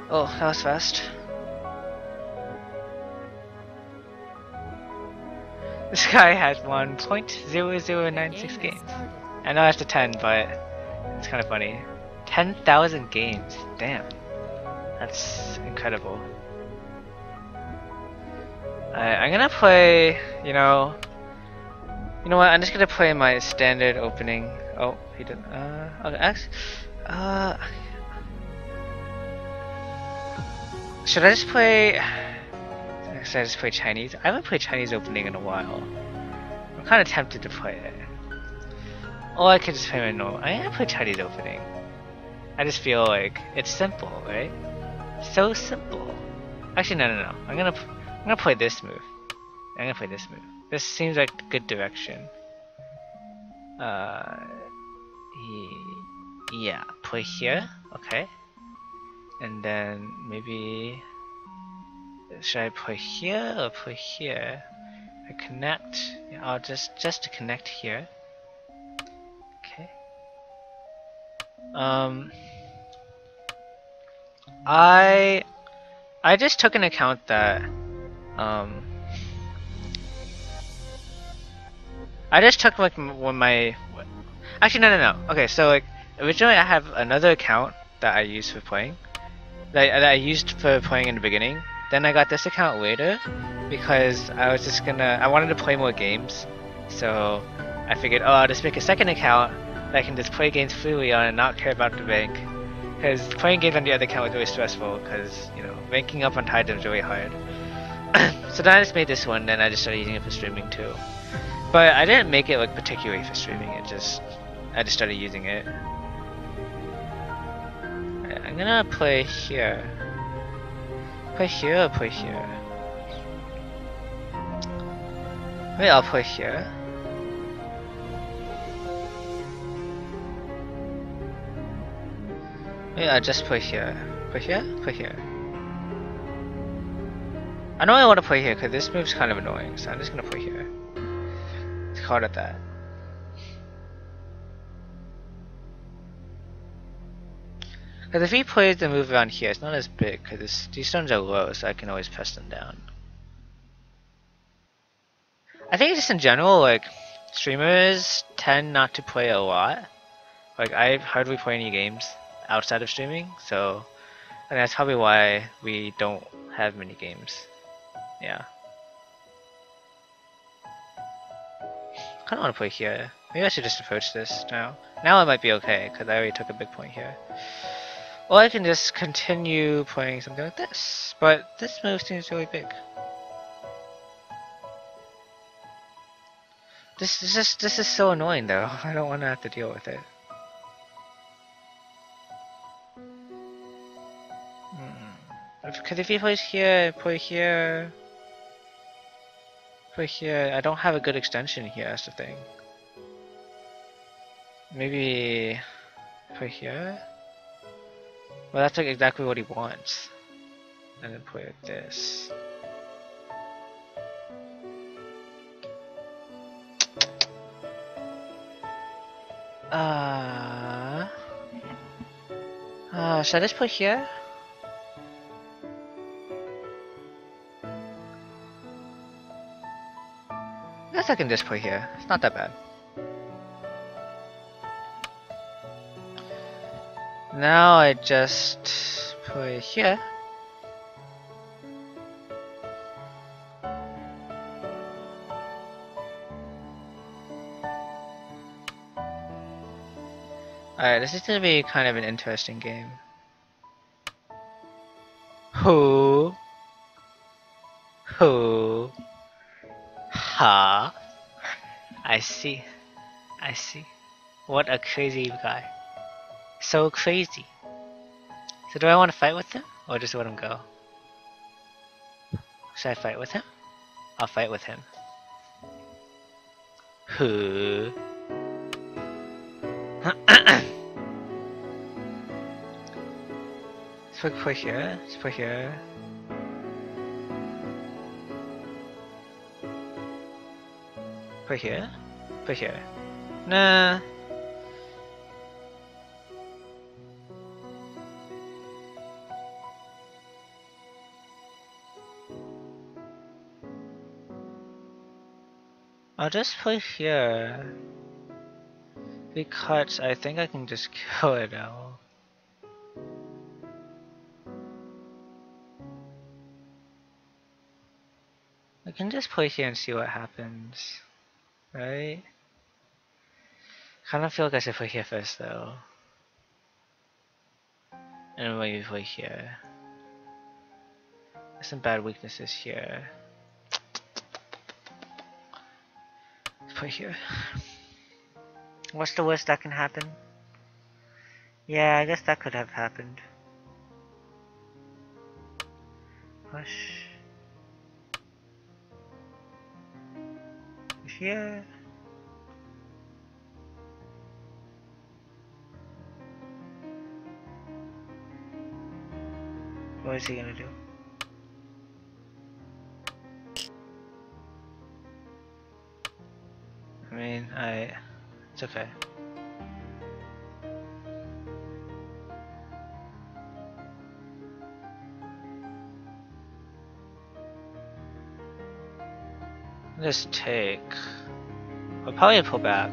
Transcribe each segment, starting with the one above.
Oh, that was fast. This guy has won 0.0096 games. I know that's the 10, but it's kind of funny. 10,000 games. Damn. That's incredible. I'm gonna play, you know what, I'm just gonna play my standard opening. Oh, he didn't, okay, should I just play, should I just play Chinese? I haven't played Chinese opening in a while. I'm kinda tempted to play it. Or I could just play my normal, I'm gonna play Chinese opening. I just feel like it's simple, right? So simple. Actually, no. I'm gonna play this move. I'm gonna play this move. This seems like a good direction. Yeah, play here. Okay. And then maybe should I play here or play here? I connect. Yeah, I'll just to connect here. Okay. I just took into account that I just took like when my actually no. Okay, so like originally I have another account that I used for playing that I used for playing in the beginning. Then I got this account later because I wanted to play more games. So I figured, oh, I'll just make a second account that I can just play games freely on and not care about the rank. Because playing games on the other account was really stressful because, you know, ranking up on Titan is really hard. So then I just made this one, then I just started using it for streaming too. But I didn't make it like particularly for streaming, I just started using it. I'm gonna play here. Play here or play here? Maybe I'll play here. Maybe I'll just play here. Play here? Play here. I know I want to play here because this move's kind of annoying, so I'm just gonna play here. Let's call it that. Because if he plays the move around here, it's not as big because these stones are low, so I can always press them down. I think just in general, like, streamers tend not to play a lot. Like, I hardly play any games outside of streaming, so and that's probably why we don't have many games. Yeah. I kinda wanna play here. Maybe I should just approach this now. Now it might be okay, because I already took a big point here. Or I can just continue playing something like this. But this move seems really big. This is so annoying though. I don't wanna have to deal with it. Because if he plays here, play here, I don't have a good extension here, that's the thing. Maybe play here? Well, that's like exactly what he wants. And then play like this. Should I just put here? I guess I can just put here. It's not that bad. Now I just put here. Alright, this is gonna be kind of an interesting game. Who? Ha? I see. What a crazy guy. So crazy. So do I want to fight with him? Or just let him go? Should I fight with him? I'll fight with him. Who? Let's put here. Let's put here. Put here. Put here. Nah. I'll just play here. Because I think I can just kill it now. I can just play here and see what happens. Right? Kind of feel like I should play here first though. And maybe play here. There's some bad weaknesses here. Let's play here. What's the worst that can happen? Yeah, I guess that could have happened. Push. Here. What is he gonna do? I mean, it's okay. Just take. I'll probably pull back.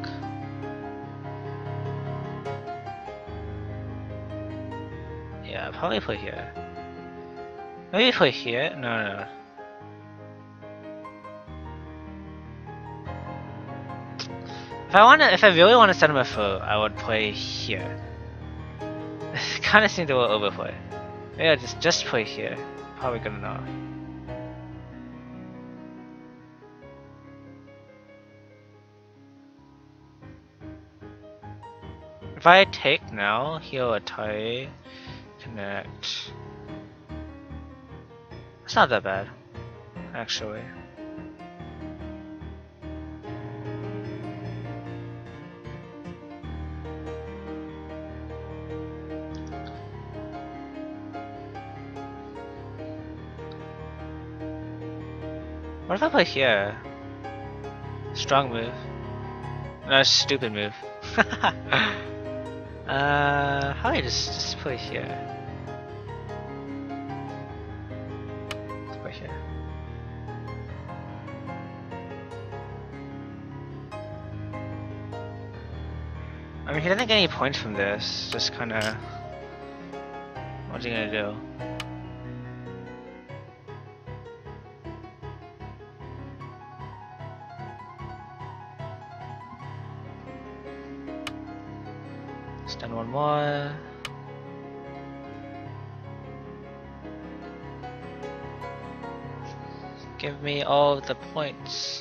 Yeah, I'll probably play here. Maybe play here? No. If I really want to set him a foe, I would play here. It kind of seemed a little overplay. Maybe I'll just play here. Probably good enough. If I take now, heal a tie, connect. It's not that bad, actually. What if I play here? Strong move. No, stupid move. How do I just play here? Let's play here. I mean, he doesn't get any points from this. Just kind of. What's he gonna do? Stun one more. Give me all the points.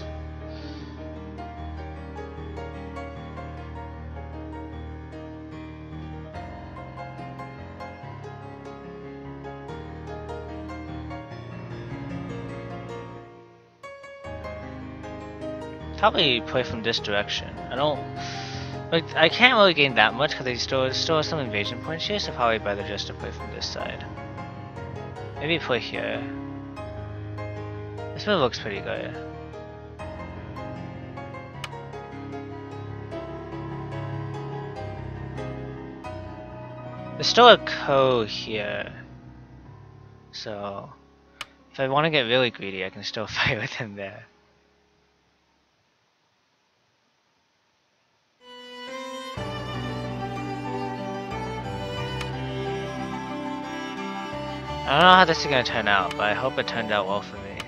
Probably play from this direction. I can't really gain that much because they still have some invasion points here, so probably better just to play from this side. Maybe play here. This move looks pretty good. There's still a Ko here, so if I want to get really greedy, I can still fight with him there. I don't know how this is gonna turn out, but I hope it turned out well for me.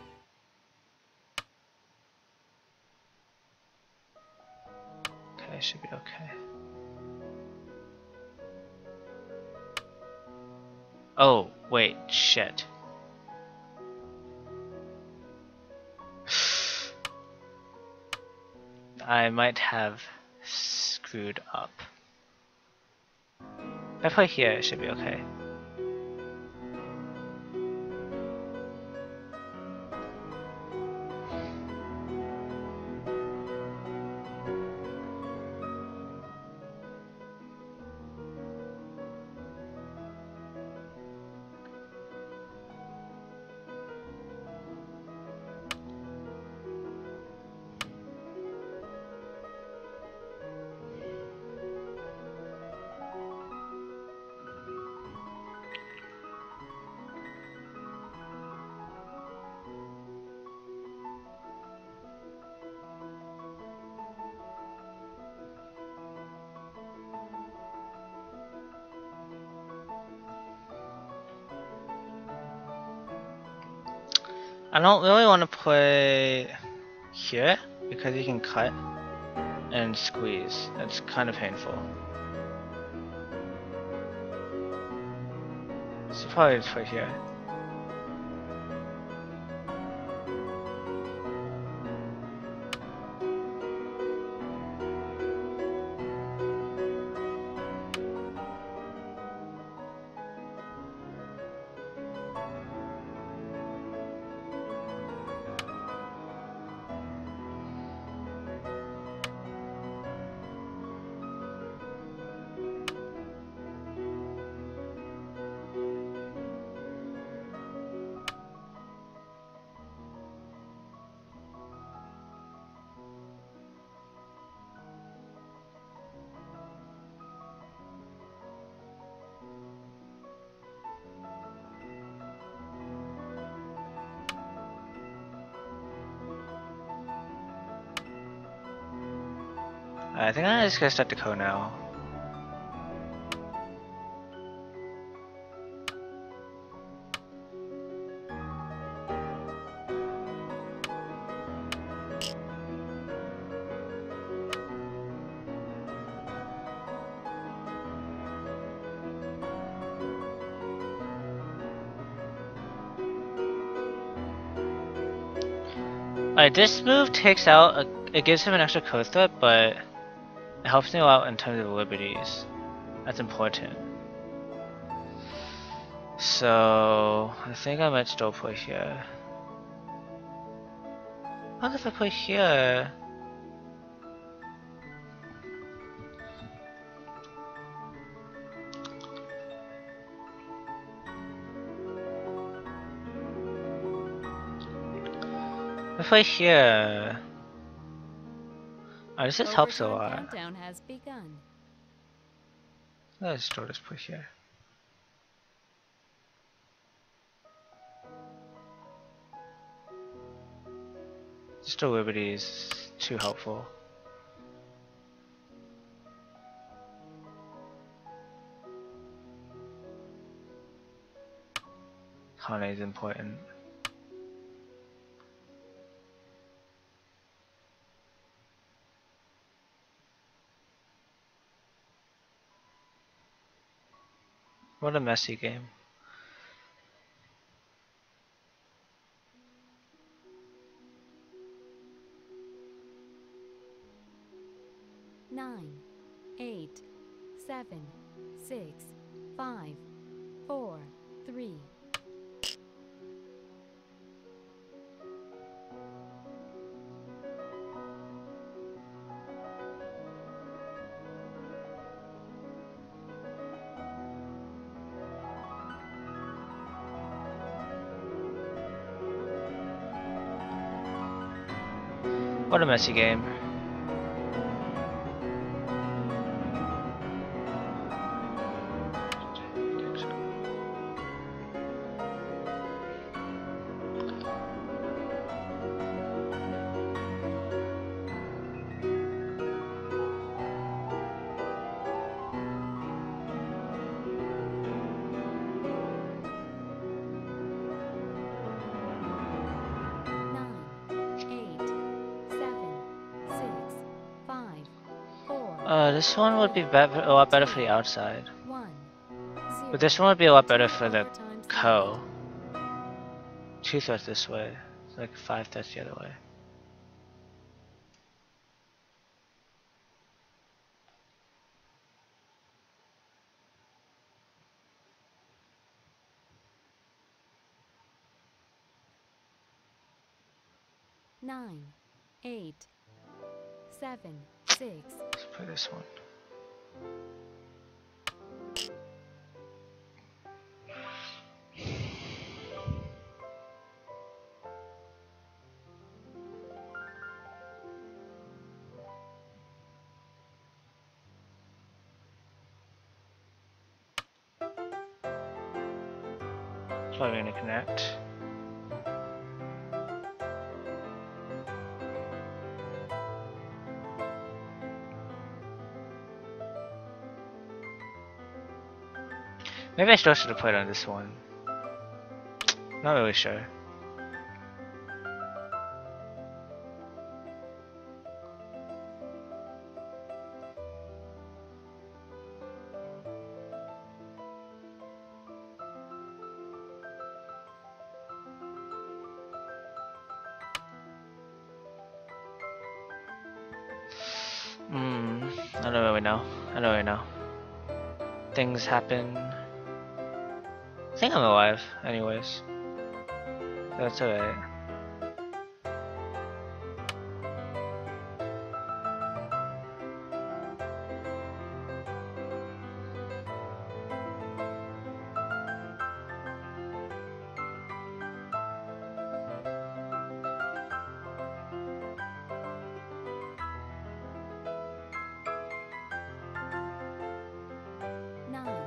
Okay, should be okay. Oh, wait, shit. I might have screwed up. If I play here, it should be okay. I don't really want to play here because you can cut and squeeze. That's kind of painful. So probably just play here. I think I'm just gonna start the code now. Alright, this move takes out, it gives him an extra code threat, but it helps me out in terms of liberties. That's important. So, I think I might still play here. What if I play here? If I here. Oh, this just helps a lot. Countdown has begun. Let's still just play here. Still liberty is too helpful. Hane is important. What a messy game. Nine, 8, 7, 6, 5, 4, 3. What a messy game. This one would be better, a lot better for the outside. But this one would be a lot better for the co. 2 threats this way, it's like 5 threats the other way. Nine, 8, 7, 6. Let's play this one. Probably gonna connect. Maybe I still should have played on this one. Not really sure. I don't really know. I don't really know. Things happen. I think I'm alive, anyways. That's alright. Nine.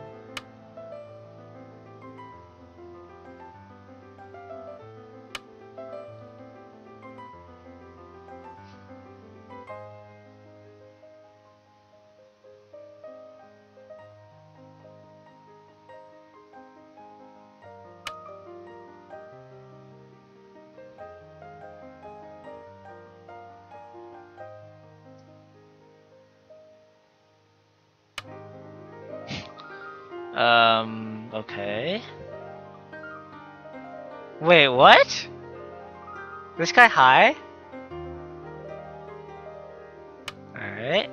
Okay. Wait, what? This guy high? Alright.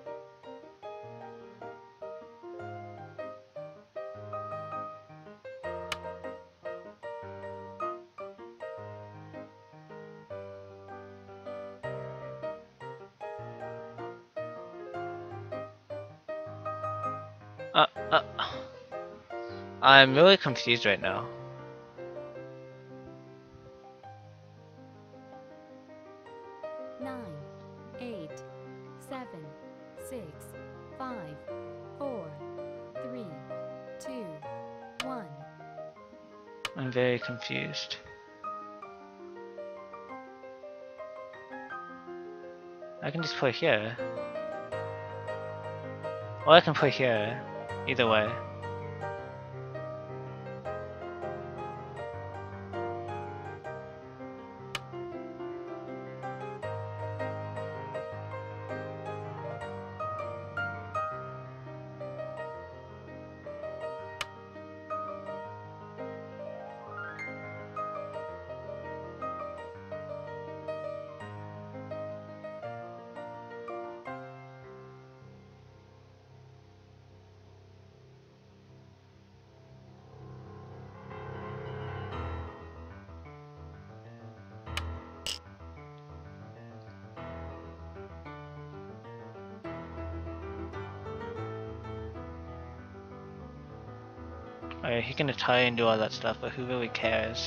Uh, uh. I'm really confused right now. Nine. 8. 7. 6. 5. 4. 3. 2. 1. I'm very confused. I can just put here. Or I can put here. Either way. Alright, he can try and do all that stuff, but who really cares?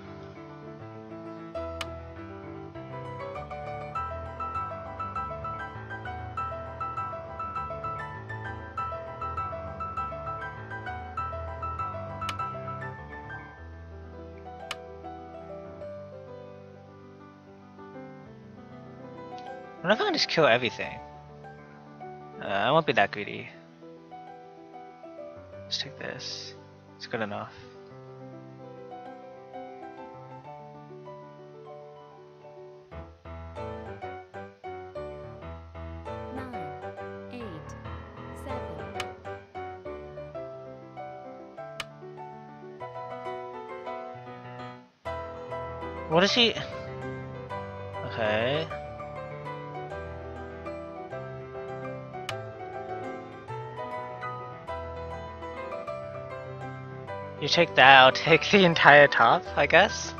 I'm not gonna just kill everything. I won't be that greedy. Let's take this. It's good enough. Nine. 8. 7. What is he? Okay. You take that, I'll take the entire top, I guess.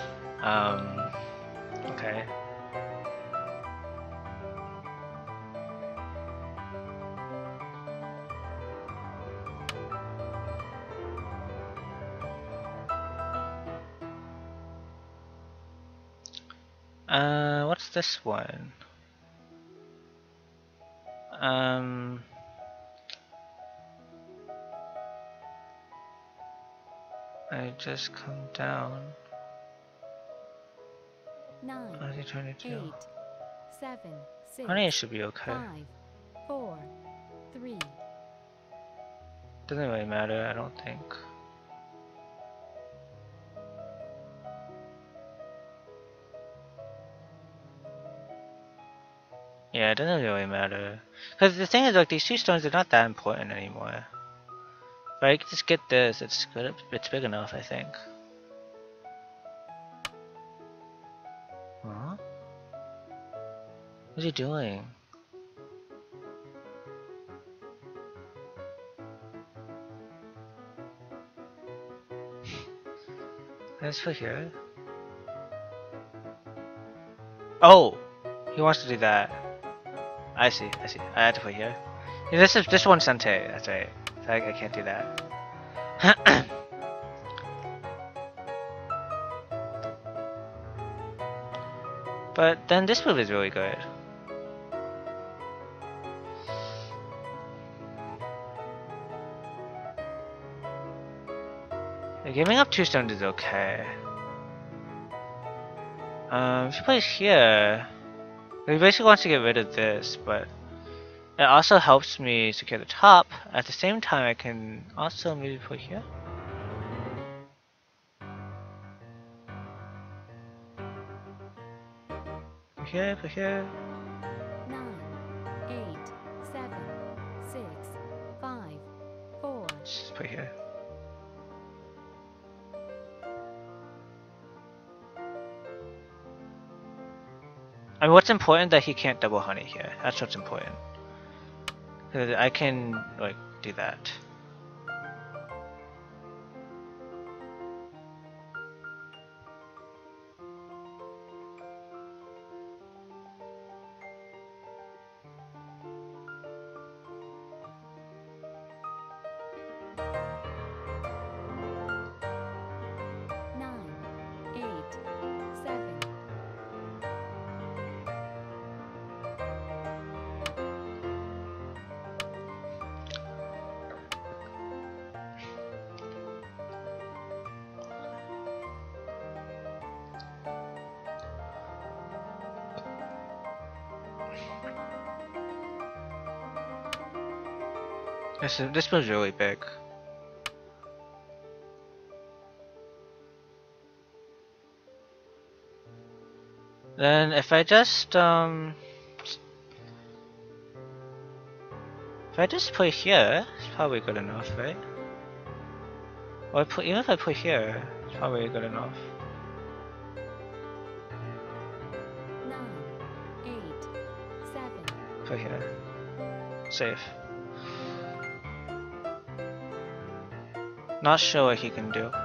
Okay. What's this one? I just come down. 9. What are you trying to do? 8. 7. 6. Honey, it should be okay. 5. 4. 3. Doesn't really matter, I don't think. Yeah, it doesn't really matter. Because the thing is, like, these 2 stones are not that important anymore. If I could just get this, it's good. It's big enough, I think. Huh? What's he doing? Let's put here. Oh! He wants to do that. I see, I see. I had to put here. Yeah, this one's Sente, that's right. So I can't do that. But then this move is really good. Yeah, giving up 2 stones is okay. If he plays here, he basically wants to get rid of this, but it also helps me secure the top. At the same time, I can also maybe put here. Put here. 9, 8, 7, 6, 5, 4. Just put here. I mean, what's important that he can't double honey here. That's what's important. 'Cause I can like do that. Nine, 8, 7. This move's really big. Then if I just play here, it's probably good enough, right? Or even if I play here, it's probably good enough. 9, 8, 7. Play here. Safe. Not sure what he can do.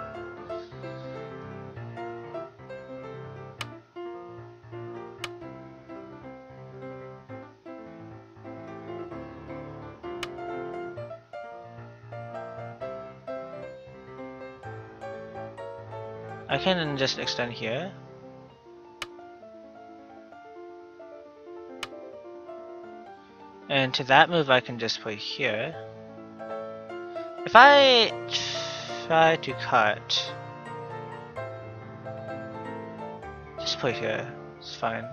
I can just extend here. And to that move I can just play here. If I try to cut, just play here, it's fine.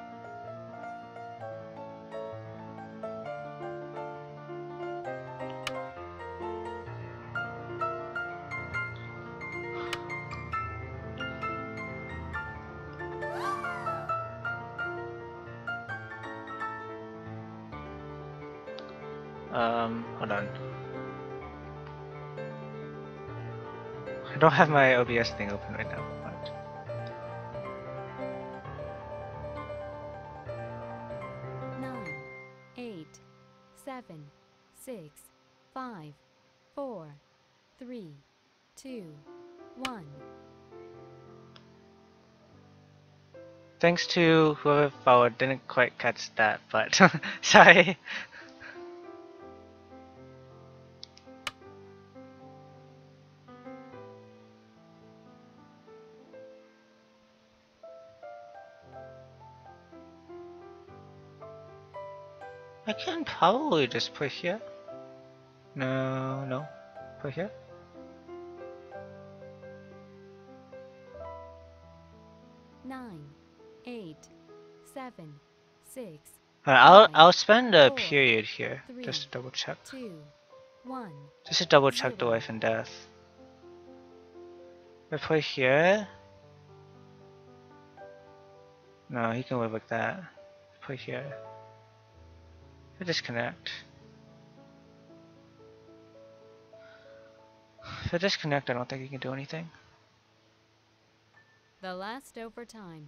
Hold on. I don't have my OBS thing open right now. But... 9, 8, 7, 6, 5, 4, 3, 2, 1. Thanks to whoever followed, didn't quite catch that, but sorry. I can probably just put here. No, put here. Nine, 8, 7, 6. I'll spend a 4, period here 3, just to double check. 2, 1. Just to double check the 0. life and death. If I put here. No, he can live like that. Put here. I disconnect. If I disconnect, I don't think he can do anything. The last overtime.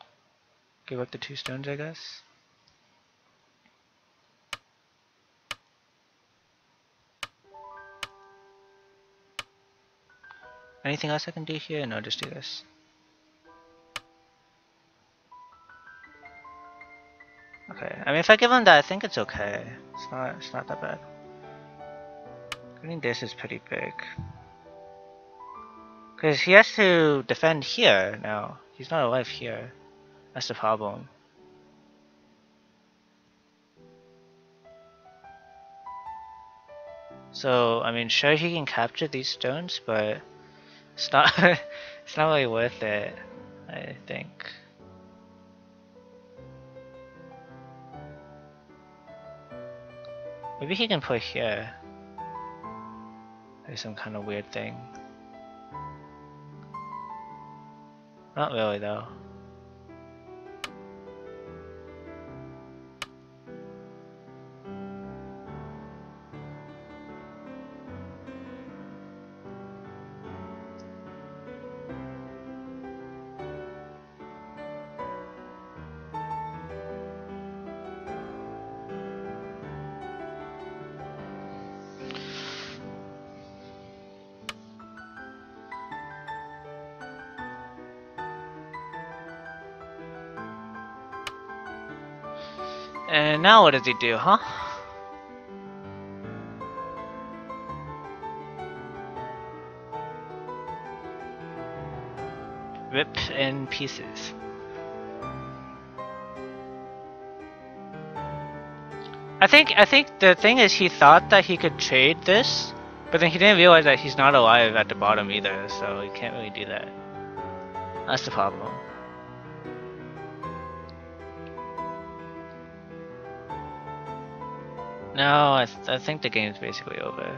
Give up the 2 stones, I guess. Anything else I can do here? No, just do this. Okay, I mean if I give him that, I think it's okay. It's not that bad. I think this is pretty big. Because he has to defend here now. He's not alive here. That's the problem. So, I mean, sure he can capture these stones, but it's not it's not really worth it, I think. Maybe he can put here. There's some kind of weird thing. Not really though. And now what does he do, huh? Rip in pieces. I think the thing is he thought that he could trade this, but then he didn't realize that he's not alive at the bottom either, so he can't really do that. That's the problem. No, I think the game's basically over.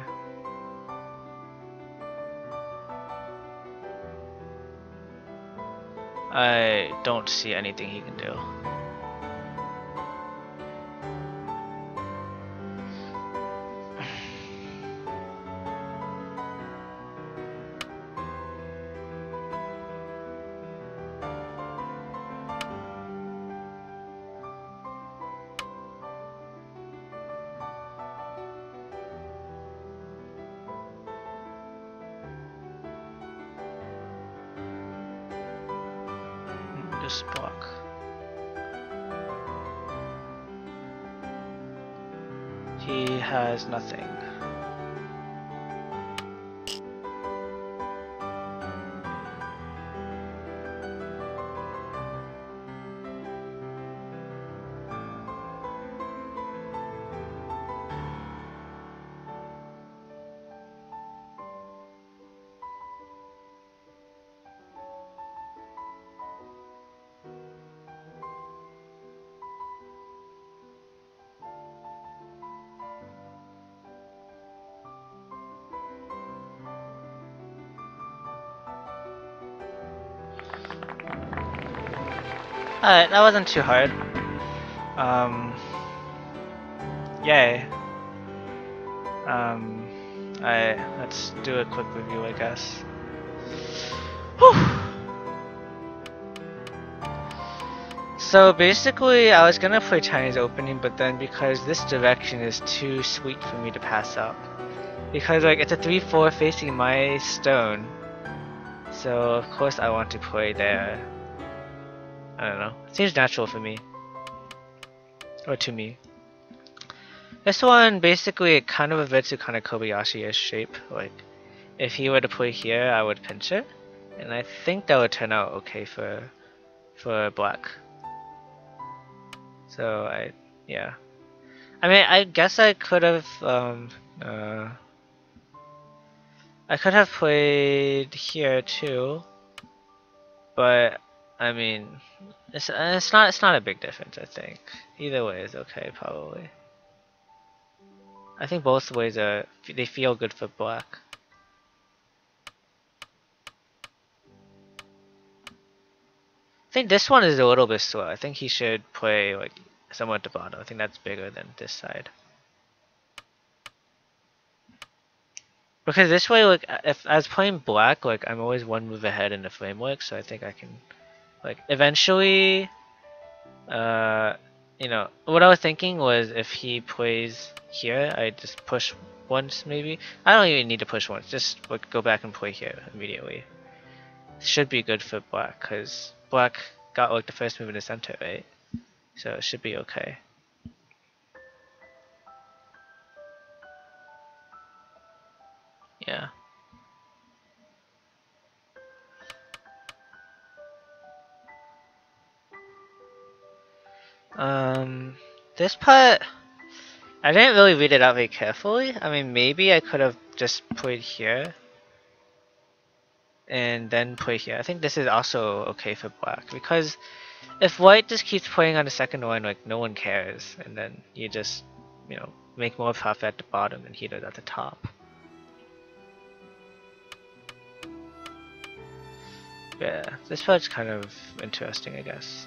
I don't see anything he can do. Just block. He has nothing. Alright, that wasn't too hard. Yay. Let's do a quick review, I guess. Whew. So basically, I was gonna play Chinese opening, but then because this direction is too sweet for me to pass up. Because like it's a 3-4 facing my stone. So of course I want to play there. I don't know. It seems natural for me. Or to me. This one basically it kind of reverts to kind of Kobayashi-ish shape. Like if he were to play here, I would pinch it, and I think that would turn out okay for black. So yeah. I mean, I guess I could have played here too, but I mean, it's not a big difference. I think either way is okay probably. I think both ways they feel good for black. I think this one is a little bit slow. I think he should play like somewhat at the bottom. I think that's bigger than this side. Because this way, like if I was playing black, like I'm always one move ahead in the framework, so I think I can, like eventually, you know, what I was thinking was if he plays here, I just push once maybe. I don't even need to push once. Just like go back and play here immediately. Should be good for black because black got like the first move in the center, right? So it should be okay. Yeah. This part, I didn't really read it out very carefully. I mean, maybe I could have just played here and then play here. I think this is also okay for black because if white just keeps playing on the second one, like no one cares, and then you just, you know, make more profit at the bottom and he does at the top. Yeah, this part's kind of interesting, I guess.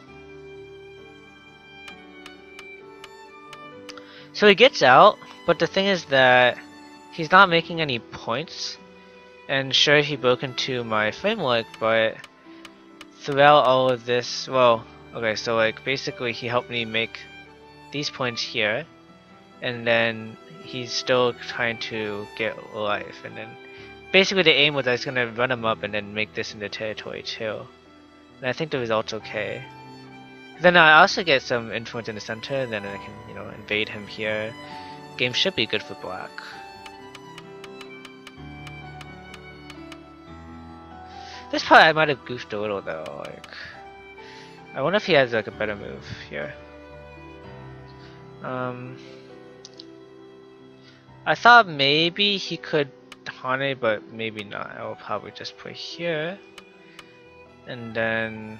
So he gets out, but the thing is that he's not making any points. And sure, he broke into my framework, but throughout all of this, well, okay, so like basically he helped me make these points here, and then he's still trying to get life, and then basically the aim was I was gonna run him up and then make this into territory too. And I think the result's okay. Then I also get some influence in the center, and then I can, you know, invade him here. Game should be good for black. This part I might have goofed a little though, like I wonder if he has like a better move here. I thought maybe he could Hane, but maybe not. I will probably just play here. And then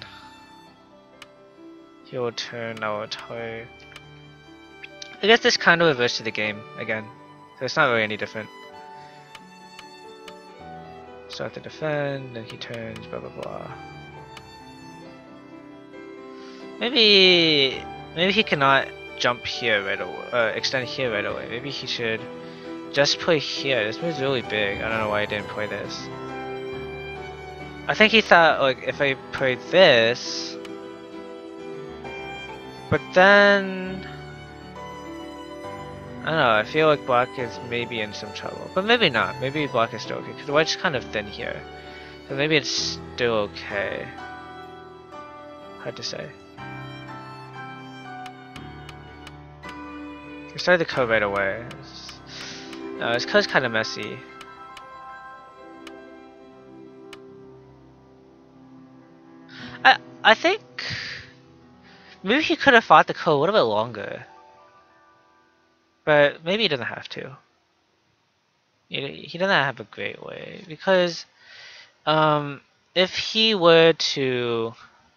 he will turn our toy. I guess this kind of reverses the game again. So it's not really any different. Start to defend, then he turns, blah blah blah. Maybe he cannot jump here right away, extend here right away. Maybe he should just play here. This move's really big. I don't know why I didn't play this. I think he thought like if I played this, but then I don't know, I feel like black is maybe in some trouble. But maybe not. Maybe black is still okay. Because white's kind of thin here. So maybe it's still okay. Hard to say. I started the code right away. No, this code's kind of messy. I think maybe he could have fought the code a little bit longer. But maybe he doesn't have to. He doesn't have a great way because if he were to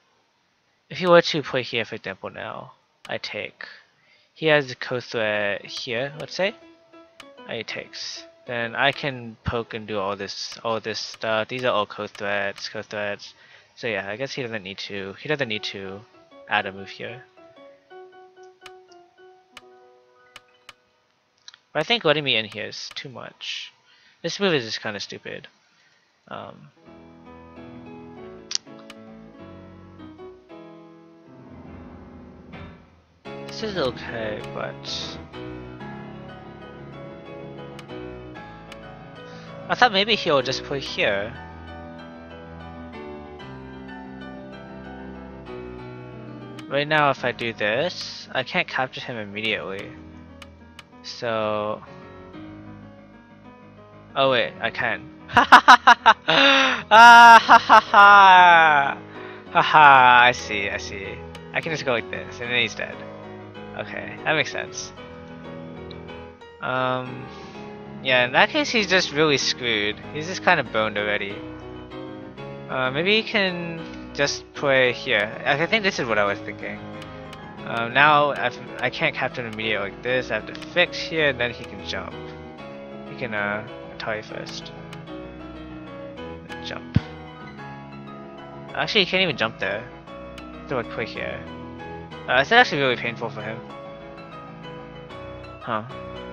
play here, for example, now I take. He has a co-threat here, let's say. He takes. Then I can poke and do all this stuff. These are all co-threats. So yeah, I guess he doesn't need to. He doesn't need to add a move here. But I think letting me in here is too much. This move is just kind of stupid. This is okay, but I thought maybe he'll just play here. Right now, if I do this, I can't capture him immediately. So, oh wait, I can. Ha ha ha ha ha ha ha! I see. I can just go like this, and then he's dead. Okay, that makes sense. Yeah, in that case, he's just really screwed. He's just kind of boned already. Maybe he can just play here. I think this is what I was thinking. Now I can't capture him immediately like this. I have to fix here, and then he can jump. He can tie first. Jump. Actually, he can't even jump there. So like play here. It's actually really painful for him. Huh.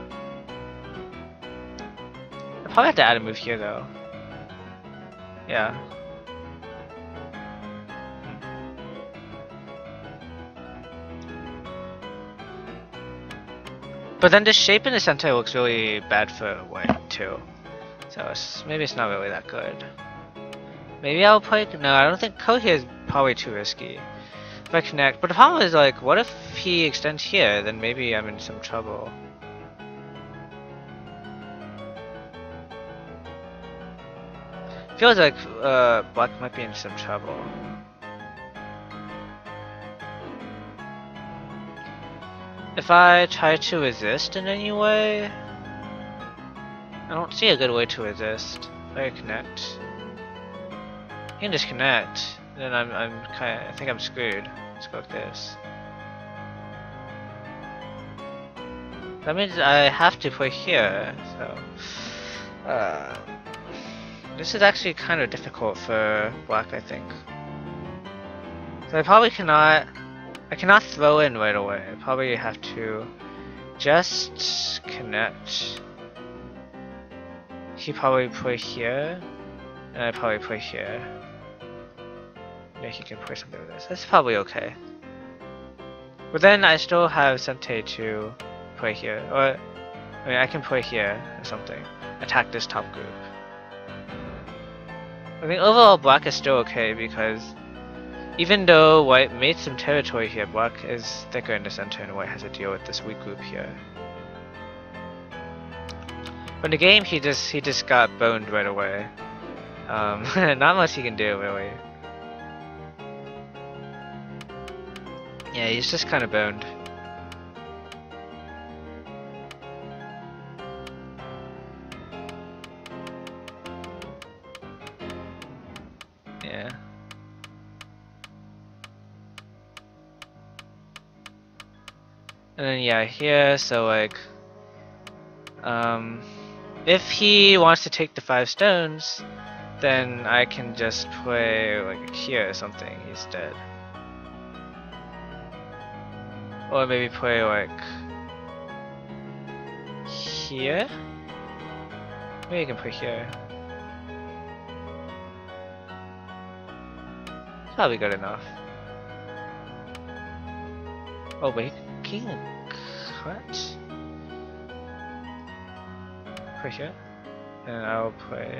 I probably have to add a move here though. Yeah. But then the shape in the center looks really bad for white too. So maybe it's not really that good. Maybe I'll play. No, I don't think Ko here is probably too risky. If I connect, but the problem is like, what if he extends here? Then maybe I'm in some trouble. Feels like black might be in some trouble. If I try to resist in any way, I don't see a good way to resist. If I connect, I can disconnect. Then I think I'm screwed. Let's go like this. That means I have to play here. So, this is actually kind of difficult for black, I think. So I probably cannot. I cannot throw in right away. I probably have to just connect. He probably play here, and I probably play here. Yeah, he can play something like this. That's probably okay. But then I still have Sente to play here, or I mean I can play here or something. Attack this top group. I think overall black is still okay because even though white made some territory here, black is thicker in the center and white has to deal with this weak group here. But in the game he just got boned right away. Not much he can do really. Yeah, he's just kind of boned. Yeah. And then yeah, here, so like, if he wants to take the 5 stones, then I can just play like here or something. He's dead. Or maybe play like here. Maybe you can play here. Probably good enough. Oh wait, he can cut. Play here, and I'll play.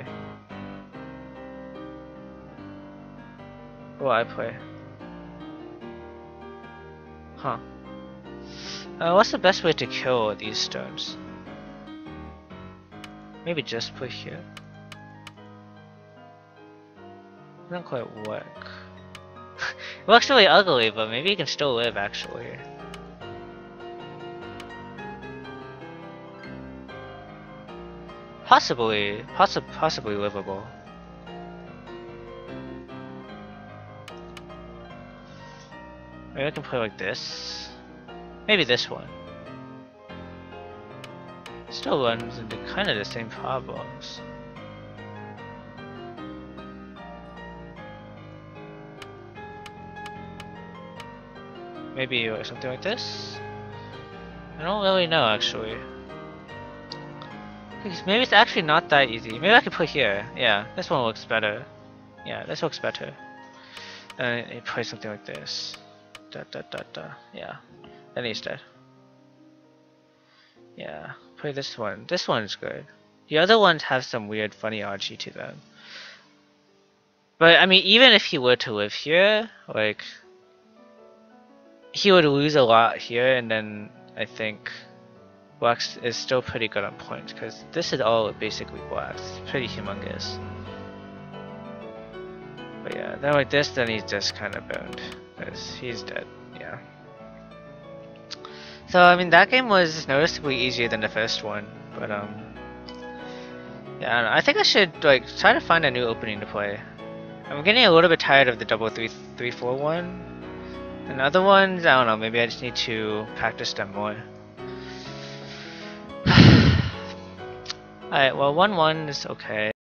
What I play? Huh. What's the best way to kill these stones? Maybe just play here. Doesn't quite work. It looks really ugly, but maybe you can still live actually. Possibly livable. Maybe I can play like this. Maybe this one. Still runs into kind of the same problems. Maybe something like this? I don't really know actually. Maybe it's actually not that easy. Maybe I could put here. Yeah, this one looks better. Yeah, this looks better. And you play something like this. Yeah. Then he's dead. Yeah, play this one. This one's good. The other ones have some weird funny RG to them. But I mean, even if he were to live here, like, he would lose a lot here, and then I think black is still pretty good on points, because this is all basically black. It's pretty humongous. But yeah, then like this, then he's just kind of boned, because he's dead. Yeah. So I mean, that game was noticeably easier than the first one, but yeah, I don't know. I think I should like try to find a new opening to play. I'm getting a little bit tired of the double 3-3-4 one, and other ones, I don't know. Maybe I just need to practice them more. Alright, well 1-1 is okay.